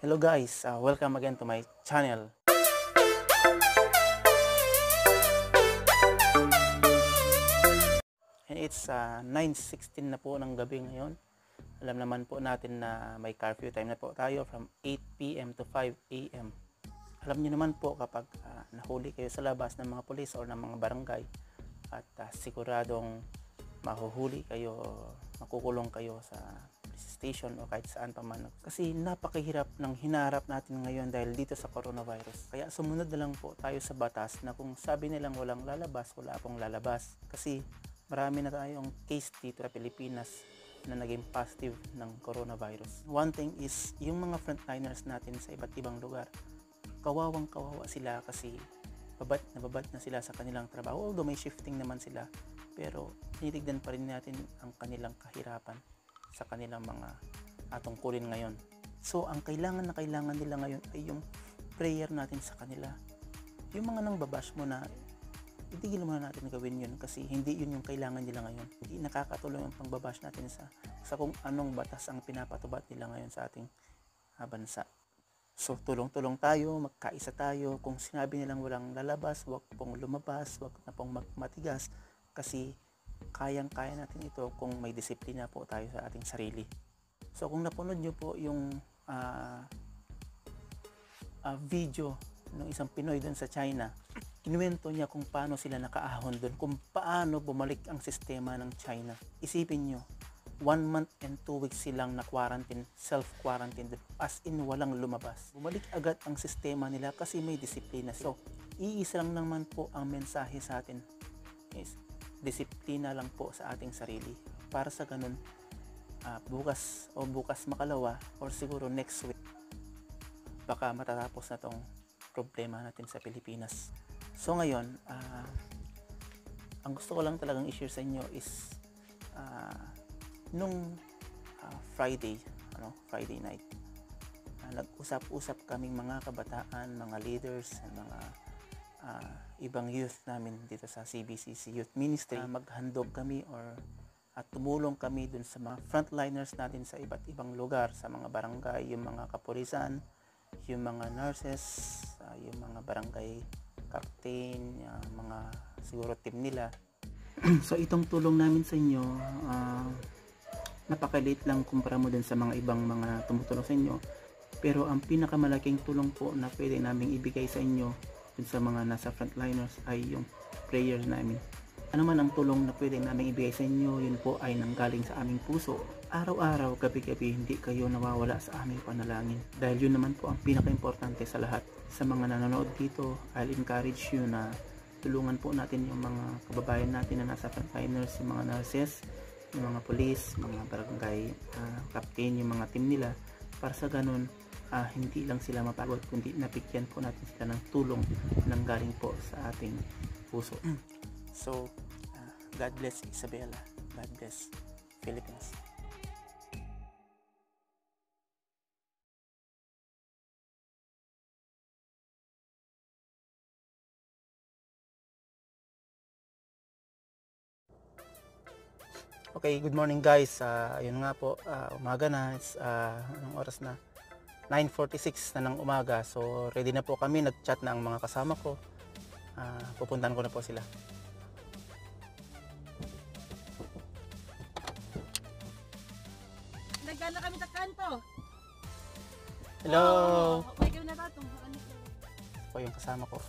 Hello guys, welcome again to my channel. And it's 9:16 na po ng gabi ngayon. Alam naman po natin na may curfew time na po tayo from 8 PM to 5 AM. Alam niyo naman po kapag nahuli kayo sa labas ng mga pulis o ng mga barangay at siguradong mahuhuli kayo, makukulong kayo sa station o kahit saan pa man. Kasi napakahirap ng hinarap natin ngayon dahil dito sa coronavirus. Kaya sumunod na lang po tayo sa batas na kung sabi nilang walang lalabas, wala pong lalabas. Kasi marami na tayong case dito sa Pilipinas na naging positive ng coronavirus. One thing is, yung mga frontliners natin sa iba't ibang lugar, kawawang kawawa sila kasi babad na sila sa kanilang trabaho. Although may shifting naman sila, pero tinitignan pa rin natin ang kanilang kahirapan sa kanilang mga tungkulin ngayon. So, ang kailangan nila ngayon ay yung prayer natin sa kanila. Yung mga nang babash mo na, itigil muna natin gawin yun kasi hindi yun yung kailangan nila ngayon. Hindi nakakatulong yung pangbabash natin sa kung anong batas ang pinapatubad nila ngayon sa ating bansa. So, tulong-tulong tayo, magkaisa tayo. Kung sinabi nilang walang lalabas, wag pong lumabas, wag na pong matigas kasi kayang-kaya natin ito kung may disiplina po tayo sa ating sarili. So kung napanood nyo po yung video ng isang Pinoy doon sa China, kinuwento niya kung paano sila nakaahon doon, kung paano bumalik ang sistema ng China. Isipin nyo, 1 month and 2 weeks silang na-quarantine, self-quarantine doon, as in walang lumabas. Bumalik agad ang sistema nila kasi may disiplina. So, iisa lang naman po ang mensahe sa atin is, disiplina lang po sa ating sarili. Para sa ganun, bukas makalawa or siguro next week, baka matatapos na tong problema natin sa Pilipinas. So ngayon, ang gusto ko lang talagang i-share sa inyo is nung Friday night, nag-usap-usap kaming mga kabataan, mga leaders, mga ibang youth namin dito sa CBCC Youth Ministry. Maghandog kami at tumulong kami dun sa mga frontliners natin sa iba't ibang lugar, sa mga barangay, yung mga kapulisan, yung mga nurses, yung mga barangay captain, mga siguro team nila. So itong tulong namin sa inyo, napakaliit lang kumpara mo dun sa mga ibang mga tumutulong sa inyo. Pero ang pinakamalaking tulong po na pwede namin ibigay sa inyo dun sa mga nasa frontliners ay yung prayers namin. Ano man ang tulong na pwede namin ibigay sa inyo, yun po ay nanggaling sa aming puso. Araw-araw, gabi-gabi, hindi kayo nawawala sa aming panalangin. Dahil yun naman po ang pinaka-importante sa lahat. Sa mga nanonood dito, I'll encourage you na tulungan po natin yung mga kababayan natin na nasa frontliners, yung mga nurses, yung mga police, mga barangay captain, yung mga team nila. Para sa ganun, hindi lang sila mapagod, kundi napigyan po natin sila ng tulong nang galing po sa ating puso. So, God bless Isabela. God bless Philippines. Okay, good morning guys. Ayun nga po, umaga na. Anong oras na? 9:46 na ng umaga. So, ready na po kami. Nag-chat na ang mga kasama ko. Pupuntahan ko na po sila. Nagana kami sa kanto. Hello! Okay kami na tatong. Po yung kasama ko.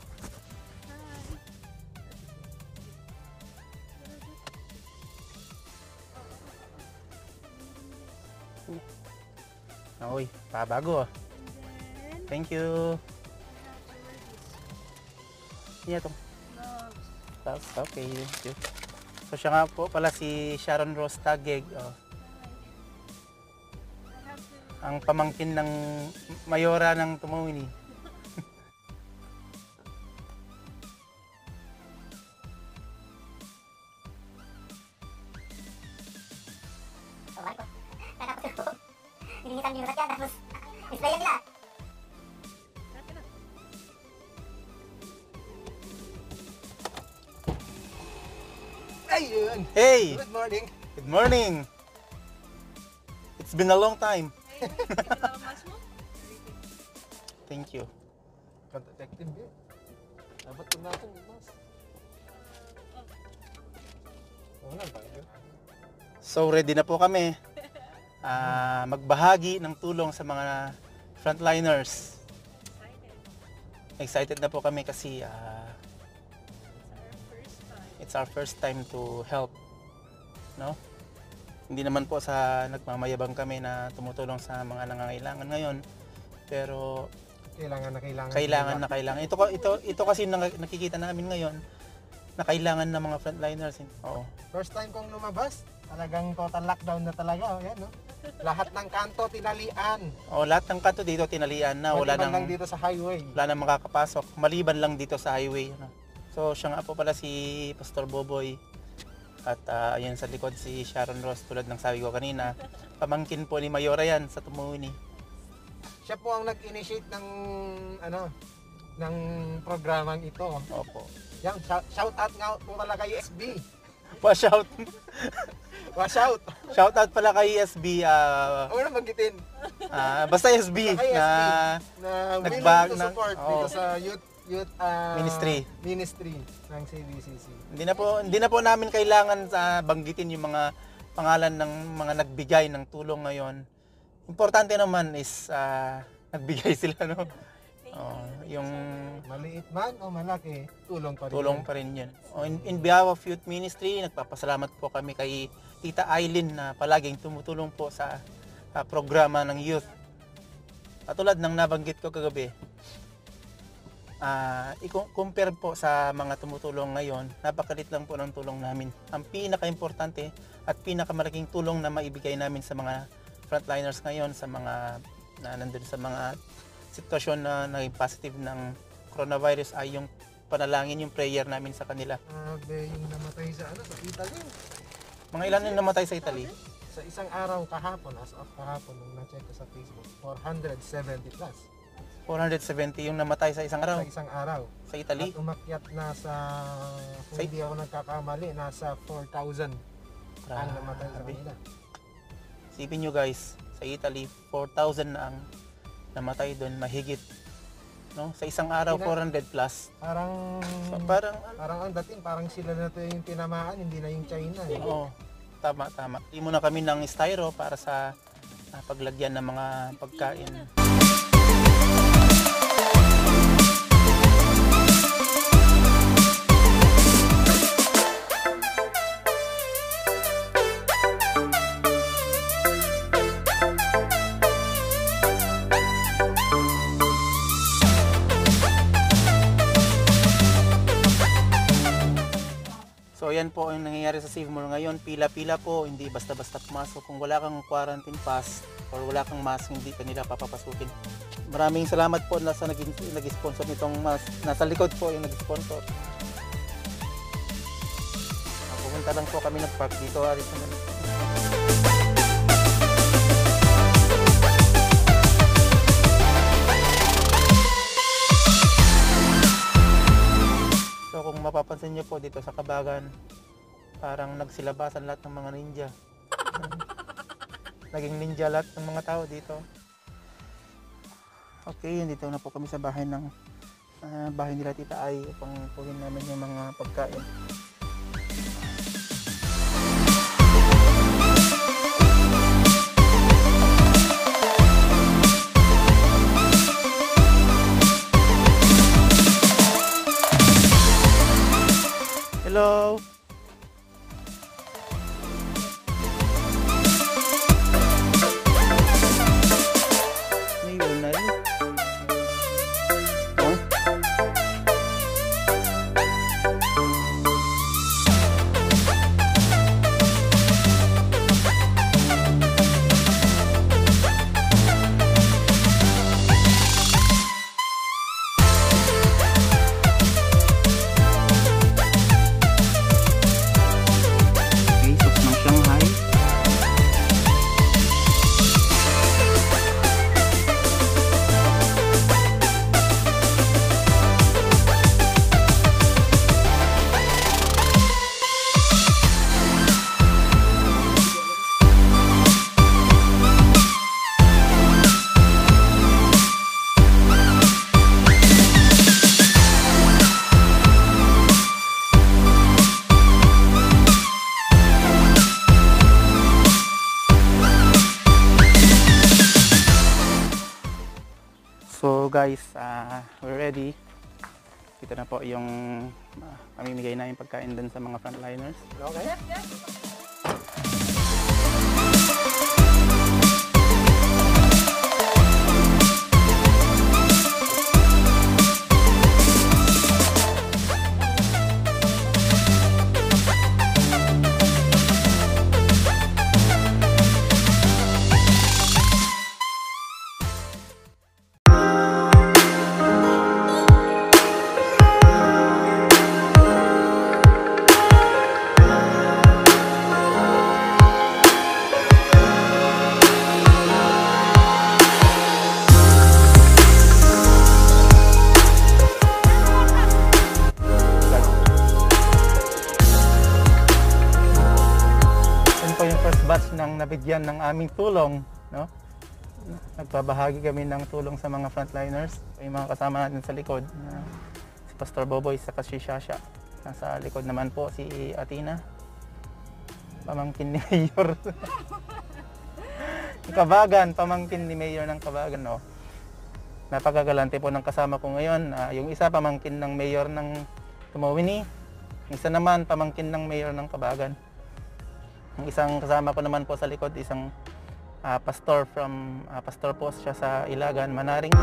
Uy, pabago. Thank you. Iya tong. Okay, thank you. So siya nga po pala si Sharon Rose Taguig. Ang pamangkin ng mayora ng Tumawini. Linisan yung sakyan tapos isprayan nila. Ayun! Hey! Good morning. Good morning! It's been a long time. Thank you. Kan effective din. Dapat ko natin, boss. Wala ba yun? So ready na po kami magbahagi ng tulong sa mga frontliners. Excited na po kami kasi it's our first time to help, no? Hindi naman po sa nagmamayabang kami na tumutulong sa mga nangangailangan ngayon, pero kailangan na kailangan. Ito kasi nakikita namin ngayon na kailangan ng mga frontliners. Oo. First time kong lumabas, talagang total lockdown na talaga. Yan, no? Lahat ng kanto tinalian. Lahat ng kanto dito tinalian na, wala Maliban nang lang dito sa highway. wala nang makakapasok, maliban lang dito sa highway, no? So siya nga po pala si Pastor Boboy, at ayun sa likod si Sharon Ross, tulad ng sabi ko kanina, pamangkin po ni Mayora yan sa Tumuini. Siya po ang nag-initiate ng ng programang ito. Opo. Yan, shout out nga po pala kay SB. Pa-shout. Shout. Shout out pala kay SB. Ano na magitin? Basta SB Kay na na nagbag willing to support dito sa youth ministry ng CBCC. Hindi na po namin kailangan banggitin yung mga pangalan ng mga nagbigay ng tulong ngayon. Importante naman is nagbigay sila, no? Yung maliit man o malaki, tulong pa rin. Tulong pa rin yun. In behalf of Youth Ministry, nagpapasalamat po kami kay Tita Aileen na palaging tumutulong po sa programa ng youth. Katulad ng nabanggit ko kagabi, i-compare po sa mga tumutulong ngayon, napakalit lang po ng tulong namin. Ang pinaka-importante at pinakamalaking tulong na maibigay namin sa mga frontliners ngayon, sa mga nandun sa mga sitwasyon na naging positive ng coronavirus, ay yung panalangin, yung prayer namin sa kanila. Yung namatay sa sa Italy. Mga ilan yung namatay sa Italy? Sa isang araw kahapon, as of kahapon, nung na-check ko sa Facebook, 470 plus. 470 yung namatay sa isang araw? Sa isang araw. Sa Italy? At umakyat na kung hindi ako nagkakamali, nasa 4,000 ang namatay sa kanila. Isipin nyo guys, sa Italy, 4,000 na ang namatay doon, mahigit. No? Sa isang araw, 400 plus. Parang ang dating, parang sila na ito yung tinamaan, hindi na yung China. Oo, tama. Hindi muna kami ng styro para sa paglagyan ng mga pagkain. So yan po ang nangyayari sa Save More ngayon. Pila-pila po, hindi basta-basta pumasok. Kung wala kang quarantine pass or wala kang mask, hindi ka nila papapasukin. Maraming salamat po na sa nag-sponsor nitong mask. Nasa likod po yung nag-sponsor. Pumunta lang po kami nag-park dito. So kung mapapansin nyo po dito sa Kabagan, parang nagsilabasan lahat ng mga ninja. Naging ninja lahat ng mga tao dito. Okay, dito na po kami sa bahay nila Tita Ay upang kuhin namin yung mga pagkain. Hello. May unay. Huh? So guys, we're ready. Ito na po yung pamimigay namin pagkain dun sa mga frontliners. Okay? Batch ng nabigyan ng aming tulong, no? Nagbabahagi kami ng tulong sa mga frontliners. Yung mga kasama natin sa likod, si Pastor Boboy sa si Shasha. Nasa likod naman po si Atina, pamangkin ni Mayor. Kabagan, pamangkin ni Mayor ng Kabagan, no? Napakagalante po ng kasama ko ngayon. Yung isa pamangkin ng Mayor ng Tumawini, yung isa naman pamangkin ng Mayor ng Kabagan. Ang isang kasama ko naman po sa likod, isang pastor pastor po siya sa Ilagan, Manaring.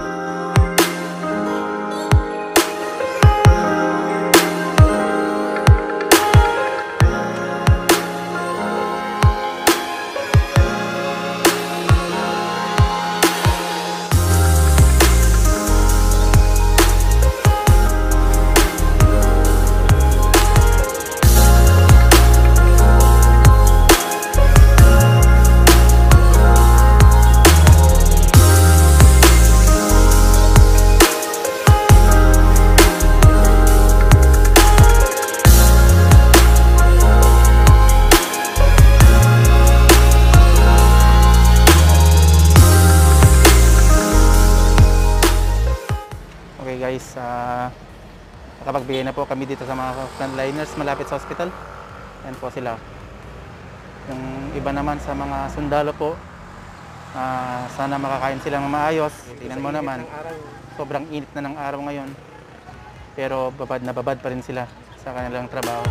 Guys, nakapagbigay na po kami dito sa mga frontliners malapit sa hospital. Yan po sila. Yung iba naman sa mga sundalo po, sana makakain sila ng maayos. Tingnan mo naman, sobrang init na ng araw ngayon, pero babad na babad pa rin sila sa kanilang trabaho.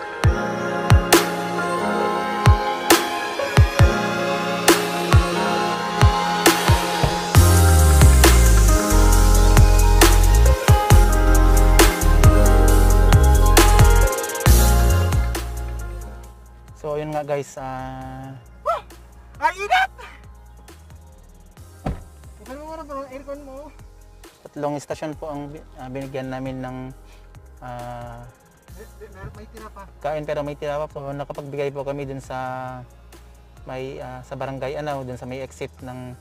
So yun nga guys, Ay, ingat! Ikaw mo muna parang aircon mo. 3 istasyon po ang binigyan namin ng May tinapa. kain, pero may tira pa po. Nakapagbigay po kami dun sa may sa barangay Anaw, dun sa may exit ng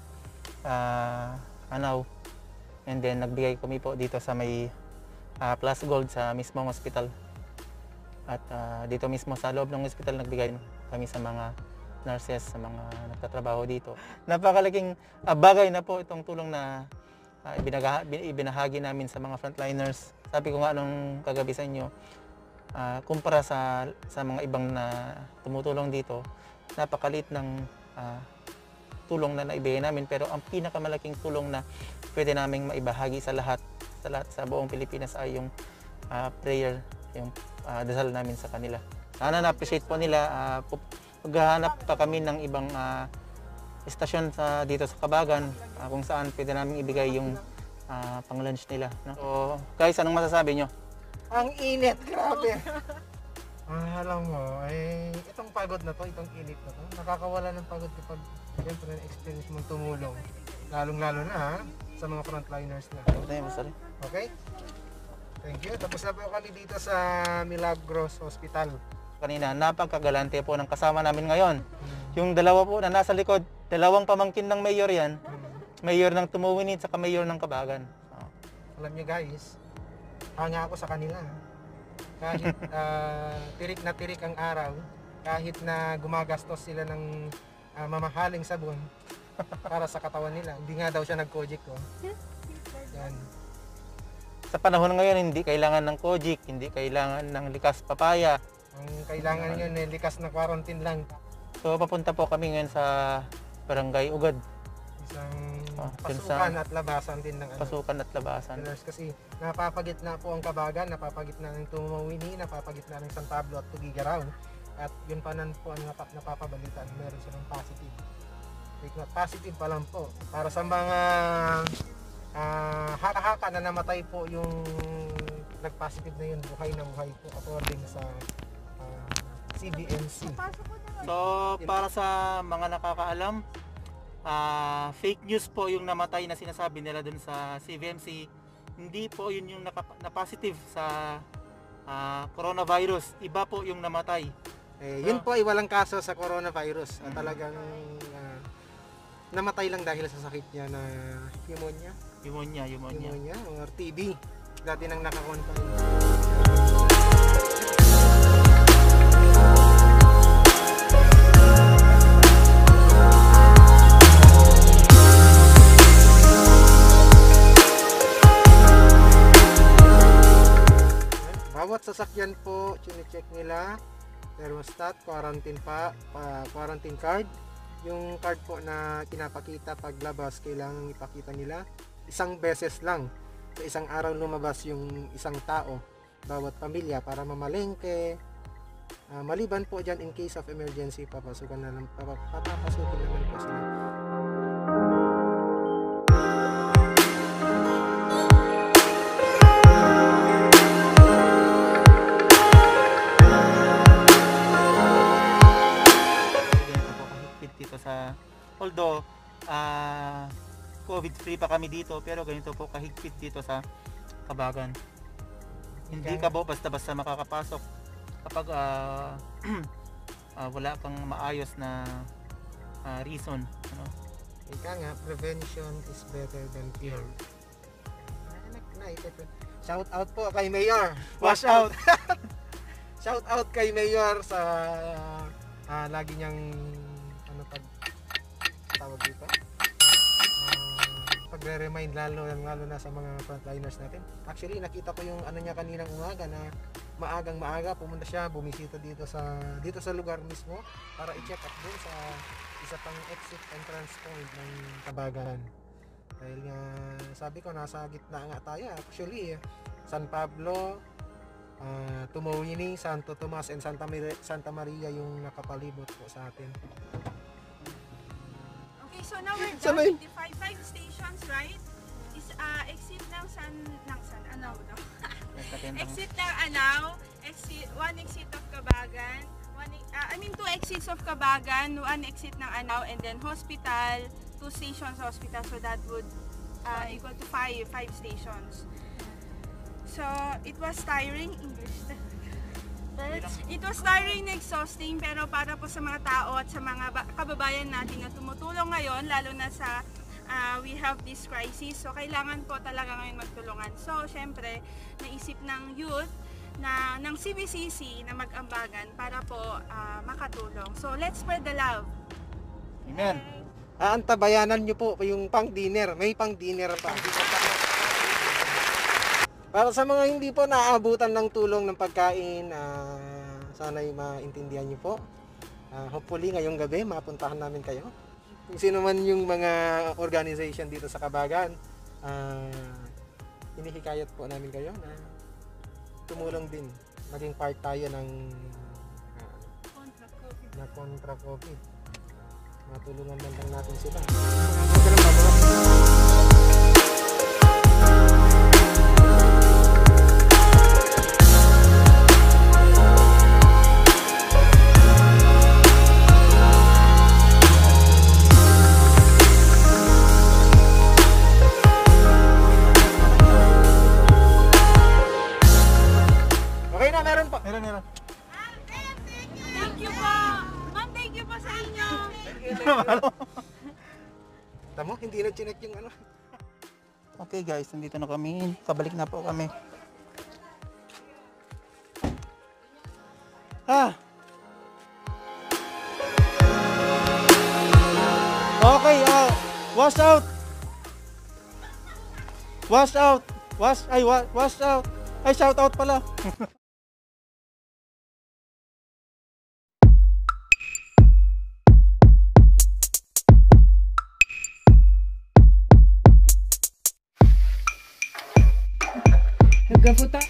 Anaw. And then nagbigay kami po dito sa may Plus Gold sa mismong hospital. At dito mismo sa loob ng hospital nagbigay kami sa mga nurses, sa mga nagtatrabaho dito. Napakalaking bagay na po itong tulong na ibinahagi namin sa mga frontliners. Sabi ko nga nung kagabi sa inyo, kumpara sa mga ibang na tumutulong dito, napakalit ng tulong na naibigay namin, pero ang pinakamalaking tulong na pwede naming maibahagi sa lahat sa buong Pilipinas ay yung prayer, yung dasal namin sa kanila. Sana na-appreciate po nila. Maghahanap pa kami ng ibang istasyon dito sa Kabagan kung saan pwede namin ibigay yung pang-lunch nila. No? So guys, anong masasabi nyo? Ang init, grabe. Alam mo, itong pagod na to, itong init na to, nakakawala ng pagod kapag siyempre na-experience mong tumulong. Lalong-lalo na sa mga frontliners na. Okay? Thank you. Tapos na po kami dito sa Milagros Hospital. Kanina, napakagalante po ng kasama namin ngayon. Yung dalawa po na nasa likod, dalawang pamangkin ng mayor yan. Mayor ng Tumawini at saka mayor ng Kabagan. Alam niyo guys, hanga ako sa kanila. Kahit tirik na tirik ang araw, kahit na gumagastos sila ng mamahaling sabon para sa katawan nila. Hindi nga daw siya nag-Kojic ko. Yan. Sa panahon ngayon, hindi kailangan ng Kojic, hindi kailangan ng likas papaya. Ang kailangan nyo, likas na quarantine lang. So papunta po kami ngayon sa Barangay Ugad. Isang dun pasukan at labasan din ng ano. pasukan at labasan. Pillars, kasi napapagitna po ang Kabagan, napapagitna ng Tumawini, napapagitna ng San Pablo at Tugigaraw. At yun pa nan po ang napapabalitan, meron silang positive. Positive pa lang po. Para sa mga haka-haka na namatay po yung nag-positive na yun, buhay na buhay po according sa CBNC. So, para sa mga nakakaalam, fake news po yung namatay na sinasabi nila dun sa CBMC. Hindi po yun yung na-positive sa coronavirus. Iba po yung namatay. Yun po ay walang kaso sa coronavirus. Talagang namatay lang dahil sa sakit niya na pneumonia or TB. Dati nang nakakonfine. Bawat sasakyan po, chine-check nila thermostat, quarantine card. Yung card po na pinapakita paglabas, kailangan ipakita nila isang beses lang. Sa isang araw lumabas yung isang tao, bawat pamilya, para mamalengke. Maliban po dyan, in case of emergency, papasukin naman po sila. Although COVID free pa kami dito, pero ganito po kahigpit dito sa Kabagan. Hindi ka po basta-basta makakapasok kapag wala kang maayos na reason, ano? Ika nga, prevention is better than cure. Shout out po kay Mayor. Wash out. Shout out kay Mayor sa lagi niyang tawag dito, pagre-remind lalo na sa mga frontliners natin. Actually, nakita ko yung ano niya kaninang umaga na maaga pumunta siya, bumisita dito sa lugar mismo para i-check up din sa isa pang exit entrance point ng Kabagan. Dahil nga sabi ko, nasa gitna nga tayo. Actually, San Pablo, Tumawini, Santo Tomas and Santa Maria yung nakapalibot po sa atin. Okay, so now we're done with the five stations, right? Is exit ng Anao daw. Exit ng Anao, one exit of Kabagan, two exits of Kabagan, one exit ng Anao, and then hospital, 2 stations hospital, so that would equal to five stations. So it was tiring, It was tiring and exhausting, pero para po sa mga tao at sa mga kababayan natin na tumutulong ngayon, lalo na sa we have this crisis, so kailangan po talaga ngayon magtulungan. So syempre, naisip ng youth ng CBCC na mag-ambagan para po makatulong. So let's spread the love. Amen. Antabayanan nyo po yung pang-dinner. May pang-dinner pa. Para sa mga hindi po naaabutan ng tulong ng pagkain, sana'y maintindihan nyo po. Hopefully ngayong gabi mapuntahan namin kayo. Kung sino man yung mga organization dito sa Kabagan, hinihikayat po namin kayo na tumulong din. Maging part tayo ng kontra COVID. Matulungan man lang natin sila. Meron. Thank you po! Ma'am, thank you po sa inyo! Tamo, hindi na chinek yung ano. Okay guys, nandito na kami. Kabalik na po kami. Okay, wash out. Wash out. Wash out. Ay, shout out pala. Nagkafuta.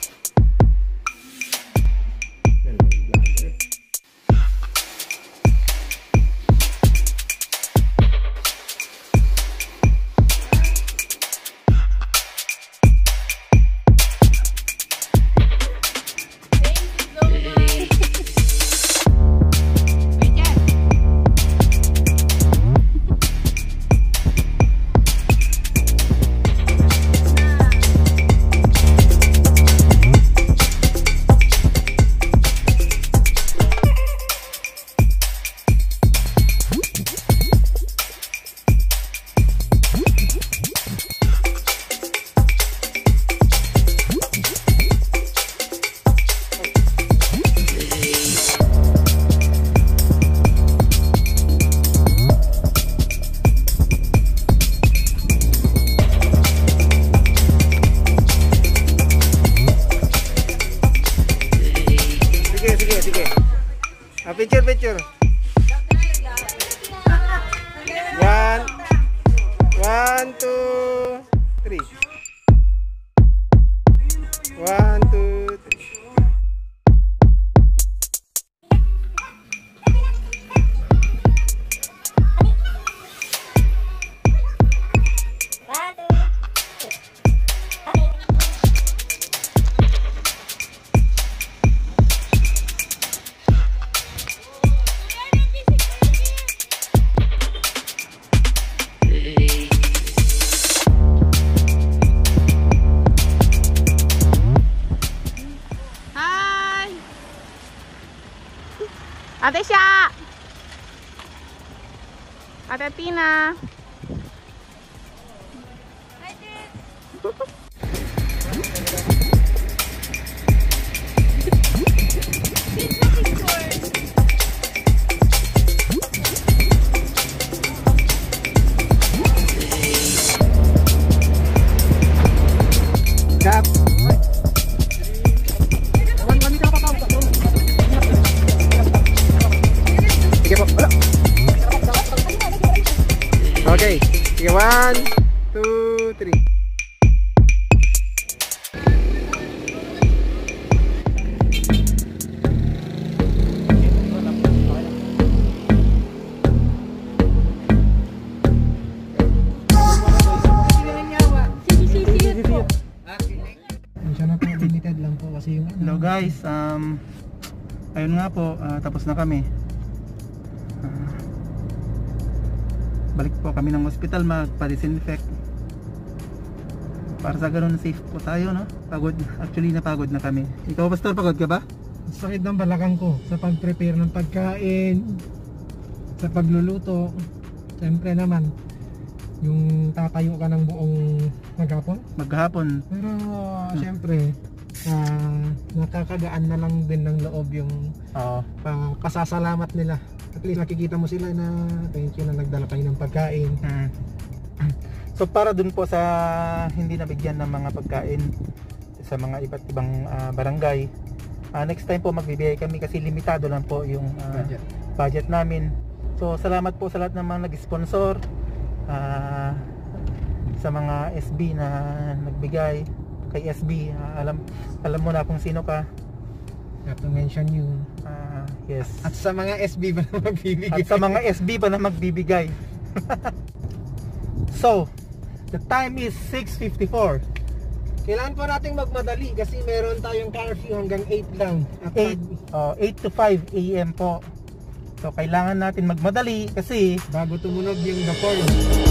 Picture. One, two, three. 1, 2, 3. Ate Sha! Ate Tina! Okay, sige, 1, 2, 3. Siya na po, limited lang po kasi yung Hello guys, ayun nga po, tapos na kami. Balik po kami ng hospital, magpa-disinfect para sa ganun safe po tayo, no? Pagod, actually napagod na kami. Ikaw Pastor, pagod ka ba? sakit ng balakang ko sa pag-prepare ng pagkain, sa pagluluto. Siyempre naman, yung tatayo ka ng buong maghapon. Pero siyempre, nakakagaan na lang din ng loob yung pasasalamat nila. At least nakikita mo sila na thank you na nagdala kayo ng pagkain. So para dun po sa hindi nabigyan ng mga pagkain sa mga iba't ibang barangay, next time po magbibigay kami kasi limitado lang po yung budget namin. So salamat po sa lahat ng mga nag-sponsor, sa mga SB na nagbigay. Kay SB, alam mo na kung sino ka. Not to mention you. Yes. At sa mga SB pa na magbibigay. At sa mga SB pa na magbibigay. So, the time is 6:54. Kailangan po nating magmadali kasi meron tayong curfew hanggang 8 lang. At 8 to 5 AM po. So, kailangan natin magmadali kasi bago tumunog yung the horn.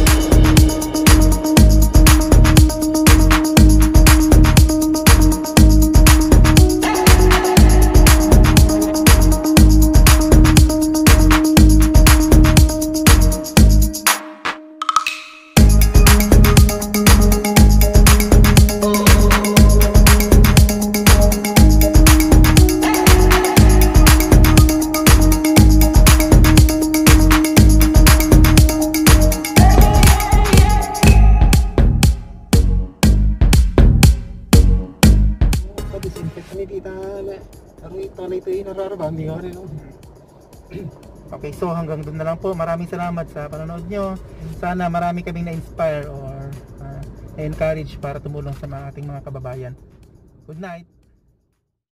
Okay, so hanggang doon na lang po. Maraming salamat sa panonood nyo. Sana marami kaming na-inspire or na-encourage para tumulong sa ating mga kababayan. Good night.